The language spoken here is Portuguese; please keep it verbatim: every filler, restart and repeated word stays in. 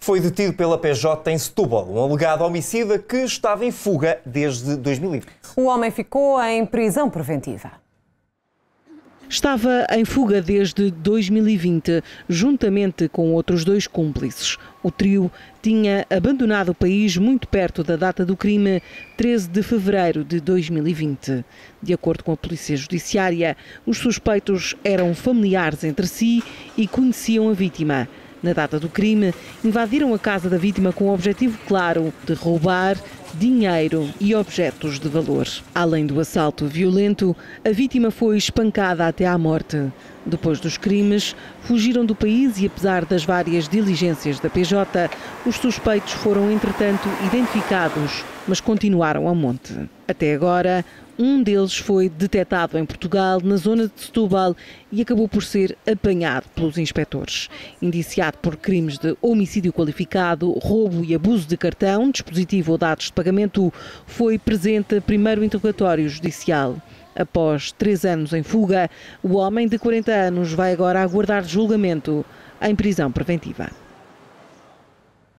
Foi detido pela P J em Setúbal, um alegado homicida que estava em fuga desde dois mil e vinte. O homem ficou em prisão preventiva. Estava em fuga desde dois mil e vinte, juntamente com outros dois cúmplices. O trio tinha abandonado o país muito perto da data do crime, treze de fevereiro de dois mil e vinte. De acordo com a Polícia Judiciária, os suspeitos eram familiares entre si e conheciam a vítima. Na data do crime, invadiram a casa da vítima com o objetivo claro de roubar dinheiro e objetos de valor. Além do assalto violento, a vítima foi espancada até à morte. Depois dos crimes, fugiram do país e, apesar das várias diligências da P J, os suspeitos foram, entretanto, identificados, mas continuaram a monte. Até agora, um deles foi detectado em Portugal, na zona de Setúbal, e acabou por ser apanhado pelos inspectores. Indiciado por crimes de homicídio qualificado, roubo e abuso de cartão, dispositivo ou dados de pagamento, foi presente primeiro interrogatório judicial. Após três anos em fuga, o homem de quarenta anos vai agora aguardar julgamento em prisão preventiva.